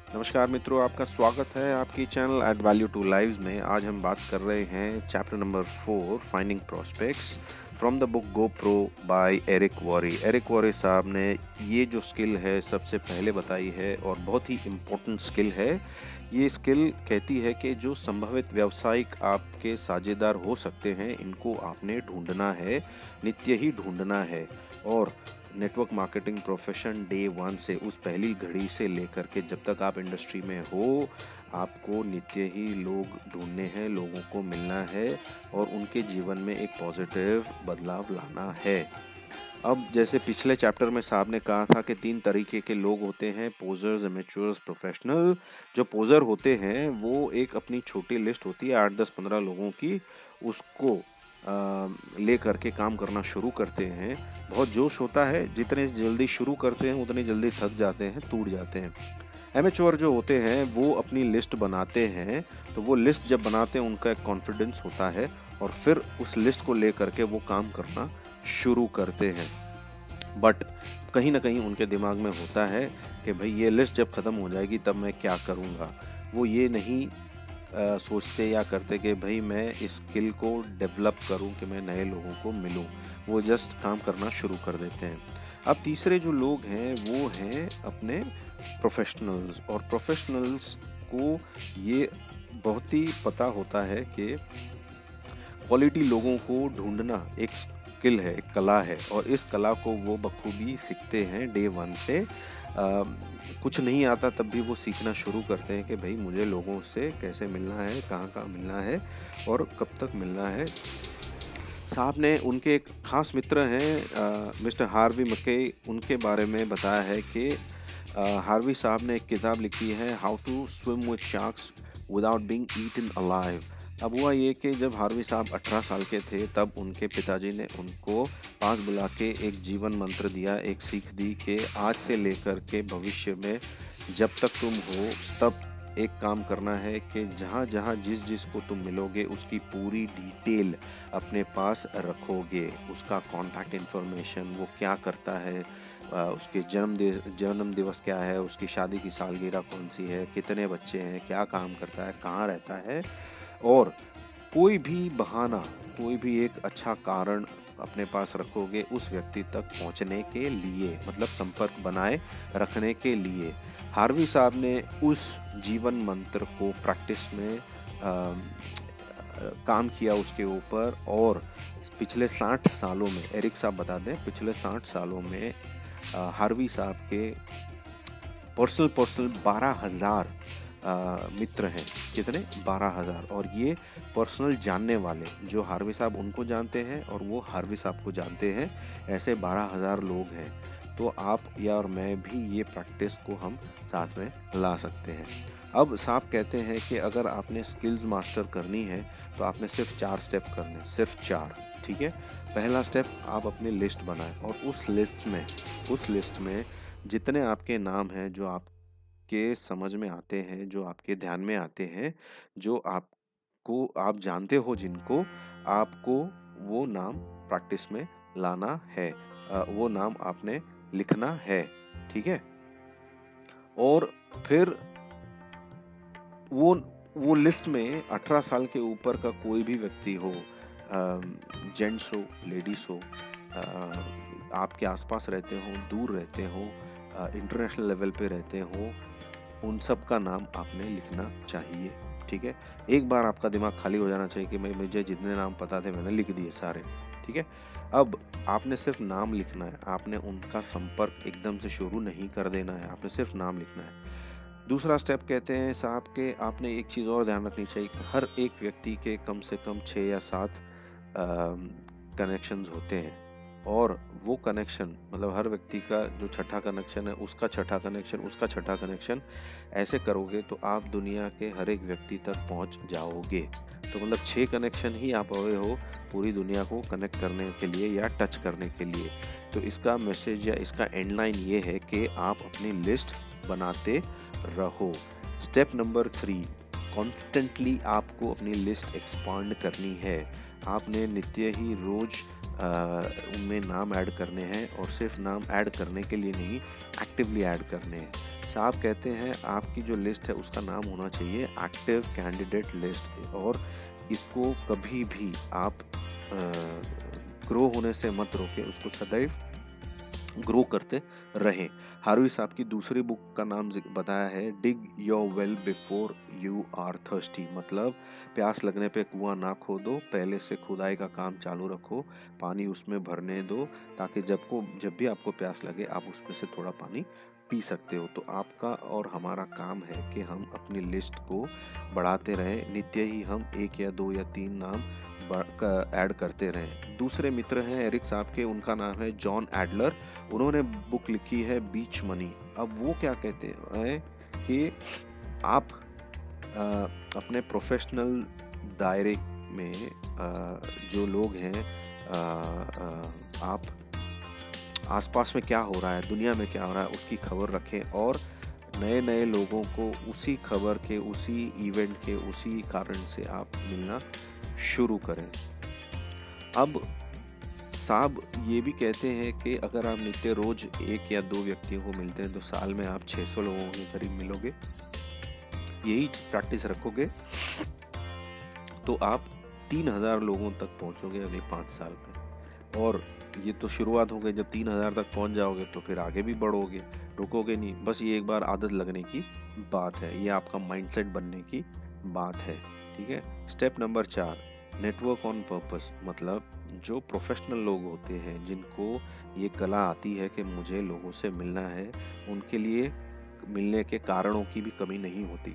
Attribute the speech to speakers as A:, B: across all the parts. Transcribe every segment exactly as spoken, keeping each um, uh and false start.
A: नमस्कार मित्रों, आपका स्वागत है आपकी channel add value to lives में। आज हम बात कर रहे हैं chapter number four, finding prospects from the book go pro by Eric Worre. Eric Worre साहब ने ये जो स्किल है सबसे पहले बताई है और बहुत ही इम्पोर्टेंट स्किल है। ये स्किल कहती है कि जो संभावित व्यावसायिक आपके साझेदार हो सकते हैं, इनको आपने ढूंढना है, नित्य ही ढूंढना है। और network marketing profession day one से, उस पहली घड़ी से लेकर के जब तक आप इंडस्ट्री में हो, आपको नित्य ही लोग ढूंढने हैं, लोगों को मिलना है और उनके जीवन में एक पॉजिटिव बदलाव लाना है। अब जैसे पिछले चैप्टर में साहब ने कहा था कि तीन तरीके के लोग होते हैं, पोजर्स, एमेच्योर्स, प्रोफेशनल। जो पोजर होते हैं वो एक अपनी छोटी लिस्ट होती है आठ दस पंद्रह लोगों की, उसको ले करके काम करना शुरू करते हैं। बहुत जोश होता है, जितने जल्दी शुरू करते हैं उतने जल्दी थक जाते हैं, टूट जाते हैं। एमेच्योर जो होते हैं वो अपनी लिस्ट बनाते हैं, तो वो लिस्ट जब बनाते हैं उनका एक कॉन्फिडेंस होता है और फिर उस लिस्ट को लेकर के वो काम करना शुरू करते हैं। बट कहीं ना कहीं उनके दिमाग में होता है कि भाई ये लिस्ट जब ख़त्म हो जाएगी तब मैं क्या करूँगा। वो ये नहीं आ, सोचते या करते कि भाई मैं इस स्किल को डेवलप करूं कि मैं नए लोगों को मिलूं। वो जस्ट काम करना शुरू कर देते हैं। अब तीसरे जो लोग हैं वो हैं अपने प्रोफेशनल्स, और प्रोफेशनल्स को ये बहुत ही पता होता है कि क्वालिटी लोगों को ढूंढना एक स्किल है, एक कला है, और इस कला को वो बखूबी सीखते हैं डे वन से। आ, कुछ नहीं आता तब भी वो सीखना शुरू करते हैं कि भाई मुझे लोगों से कैसे मिलना है, कहाँ कहाँ मिलना है और कब तक मिलना है। साहब ने उनके एक खास मित्र हैं मिस्टर हार्वी मके, उनके बारे में बताया है कि हार्वी साहब ने एक किताब लिखी है, how to swim with sharks without being eaten alive. अब हुआ ये कि जब हार्वी साहब अठारह साल के थे तब उनके पिताजी ने उनको पास बुला के एक जीवन मंत्र दिया, एक सीख दी कि आज से लेकर के भविष्य में जब तक तुम हो तब एक काम करना है कि जहाँ जहाँ जिस जिस को तुम मिलोगे उसकी पूरी डिटेल अपने पास रखोगे, उसका कॉन्टैक्ट इन्फॉर्मेशन, वो क्या करता है, उसके जन्म जन्म दिवस क्या है, उसकी शादी की सालगिरह कौन सी है, कितने बच्चे हैं, क्या काम करता है, कहाँ रहता है, और कोई भी बहाना, कोई भी एक अच्छा कारण अपने पास रखोगे उस व्यक्ति तक पहुंचने के लिए, मतलब संपर्क बनाए रखने के लिए। हार्वी साहब ने उस जीवन मंत्र को प्रैक्टिस में आ, काम किया उसके ऊपर, और पिछले साठ सालों में, एरिक साहब बता दें, पिछले साठ सालों में आ, हार्वी साहब के पर्सनल पर्सनल बारह हजार मित्र हैं। कितने? बारह हजार। और ये पर्सनल जानने वाले, जो हार्वी साहब उनको जानते हैं और वो हार्वी साहब को जानते हैं, ऐसे बारह हजार लोग हैं। तो आप या और मैं भी ये प्रैक्टिस को हम साथ में ला सकते हैं। अब साहब कहते हैं कि अगर आपने स्किल्स मास्टर करनी है तो आपने सिर्फ चार स्टेप करने, सिर्फ चार, ठीक है। पहला स्टेप, आप अपनी लिस्ट बनाएं और उस लिस्ट में उस लिस्ट में जितने आपके नाम हैं जो आपके समझ में आते हैं, जो आपके ध्यान में आते हैं, जो आपको आप जानते हो, जिनको आपको वो नाम प्रैक्टिस में लाना है, वो नाम आपने लिखना है, ठीक है। और फिर वो वो लिस्ट में अठारह साल के ऊपर का कोई भी व्यक्ति हो, जेंट्स हो, लेडीज हो, आपके आसपास रहते हो, दूर रहते हो, इंटरनेशनल लेवल पे रहते हो, उन सब का नाम आपने लिखना चाहिए, ठीक है। एक बार आपका दिमाग खाली हो जाना चाहिए कि मैं मुझे जितने नाम पता थे मैंने लिख दिए सारे, ठीक है। अब आपने सिर्फ नाम लिखना है, आपने उनका संपर्क एकदम से शुरू नहीं कर देना है, आपने सिर्फ नाम लिखना है। दूसरा स्टेप कहते हैं साहब के, आपने एक चीज़ और ध्यान रखनी चाहिए, हर एक व्यक्ति के कम से कम छः या सात कनेक्शंस होते हैं, और वो कनेक्शन, मतलब हर व्यक्ति का जो छठा कनेक्शन है उसका छठा कनेक्शन, उसका छठा कनेक्शन, ऐसे करोगे तो आप दुनिया के हर एक व्यक्ति तक पहुंच जाओगे। तो मतलब छः कनेक्शन ही आप हुए हो पूरी दुनिया को कनेक्ट करने के लिए या टच करने के लिए। तो इसका मैसेज या इसका एंड लाइन ये है कि आप अपनी लिस्ट बनाते रहो। स्टेप नंबर थ्री, कॉन्स्टेंटली आपको अपनी लिस्ट एक्सपांड करनी है। आपने नित्य ही रोज उनमें नाम ऐड करने हैं, और सिर्फ नाम ऐड करने के लिए नहीं, एक्टिवली ऐड करने हैं। साहब कहते हैं आपकी जो लिस्ट है उसका नाम होना चाहिए एक्टिव कैंडिडेट लिस्ट, और इसको कभी भी आप ग्रो होने से मत रोके, उसको सदैव ग्रो करते रहें। हार्वी साहब की दूसरी बुक का नाम बताया है dig your well before you are thirsty, मतलब प्यास लगने पे कुआं ना खोदो, पहले से खुदाई का काम चालू रखो, पानी उसमें भरने दो, ताकि जब को जब भी आपको प्यास लगे आप उसमें से थोड़ा पानी पी सकते हो। तो आपका और हमारा काम है कि हम अपनी लिस्ट को बढ़ाते रहें, नित्य ही हम एक या दो या तीन नाम ऐड करते रहें। दूसरे मित्र हैं एरिक साहब के, उनका नाम है जॉन एडलर, उन्होंने बुक लिखी है बीच मनी। अब वो क्या कहते हैं कि आप आ, अपने प्रोफेशनल दायरे में आ, जो लोग हैं, आ, आ, आप आसपास में क्या हो रहा है, दुनिया में क्या हो रहा है उसकी खबर रखें, और नए नए लोगों को उसी खबर के, उसी इवेंट के, उसी कारण से आप मिलना शुरू करें। अब साहब ये भी कहते हैं कि अगर आप नित्य रोज एक या दो व्यक्तियों को मिलते हैं तो साल में आप छह सौ लोगों के करीब मिलोगे। यही प्रैक्टिस रखोगे तो आप तीन हज़ार लोगों तक पहुंचोगे अगले पाँच साल में। और ये तो शुरुआत हो गई, जब तीन हज़ार तक पहुंच जाओगे तो फिर आगे भी बढ़ोगे, रुकोगे नहीं। बस ये एक बार आदत लगने की बात है, ये आपका माइंडसेट बनने की बात है, ठीक है। स्टेप नंबर चार, नेटवर्क ऑन पर्पस, मतलब जो प्रोफेशनल लोग होते हैं जिनको ये कला आती है कि मुझे लोगों से मिलना है, उनके लिए मिलने के कारणों की भी कमी नहीं होती।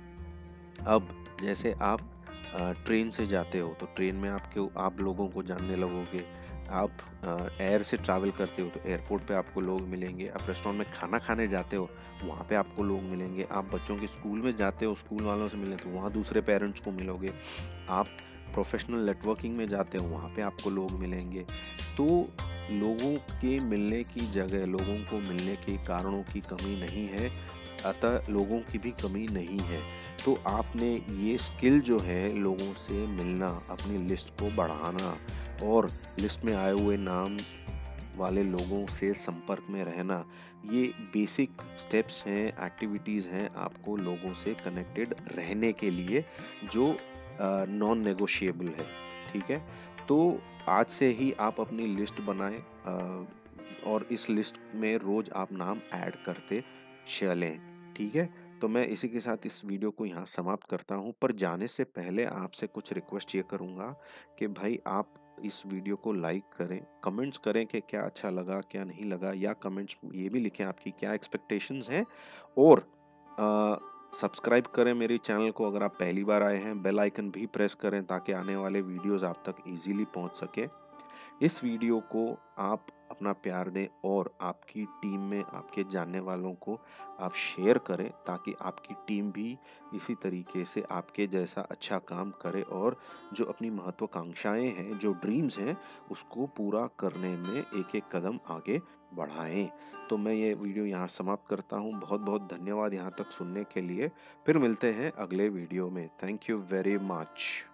A: अब जैसे आप ट्रेन से जाते हो तो ट्रेन में आपके आप लोगों को जानने लगोगे, आप एयर से ट्रैवल करते हो तो एयरपोर्ट पे आपको लोग मिलेंगे, आप रेस्टोरेंट में खाना खाने जाते हो वहाँ पे आपको लोग मिलेंगे, आप बच्चों के स्कूल में जाते हो स्कूल वालों से मिलने तो वहाँ दूसरे पेरेंट्स को मिलोगे, आप प्रोफेशनल नेटवर्किंग में जाते हो वहाँ पे आपको लोग मिलेंगे। तो लोगों के मिलने की जगह, लोगों को मिलने के कारणों की कमी नहीं है, अतः लोगों की भी कमी नहीं है। तो आपने ये स्किल जो है लोगों से मिलना, अपनी लिस्ट को बढ़ाना और लिस्ट में आए हुए नाम वाले लोगों से संपर्क में रहना, ये बेसिक स्टेप्स हैं, एक्टिविटीज़ हैं आपको लोगों से कनेक्टेड रहने के लिए, जो नॉन नेगोशिएबल है, ठीक है। तो आज से ही आप अपनी लिस्ट बनाएं और इस लिस्ट में रोज आप नाम ऐड करते चलें, ठीक है। तो मैं इसी के साथ इस वीडियो को यहाँ समाप्त करता हूँ, पर जाने से पहले आपसे कुछ रिक्वेस्ट ये करूँगा कि भाई आप इस वीडियो को लाइक करें, कमेंट्स करें कि क्या अच्छा लगा क्या नहीं लगा, या कमेंट्स ये भी लिखें आपकी क्या एक्सपेक्टेशंस हैं, और सब्सक्राइब करें मेरे चैनल को अगर आप पहली बार आए हैं, बेल आइकन भी प्रेस करें ताकि आने वाले वीडियोस आप तक इजीली पहुंच सके। इस वीडियो को आप अपना प्यार दें और आपकी टीम में आपके जानने वालों को आप शेयर करें ताकि आपकी टीम भी इसी तरीके से आपके जैसा अच्छा काम करे और जो अपनी महत्वाकांक्षाएं हैं, जो ड्रीम्स हैं, उसको पूरा करने में एक एक कदम आगे बढ़ाएं। तो मैं ये वीडियो यहाँ समाप्त करता हूँ। बहुत बहुत धन्यवाद यहाँ तक सुनने के लिए। फिर मिलते हैं अगले वीडियो में। Thank you very much.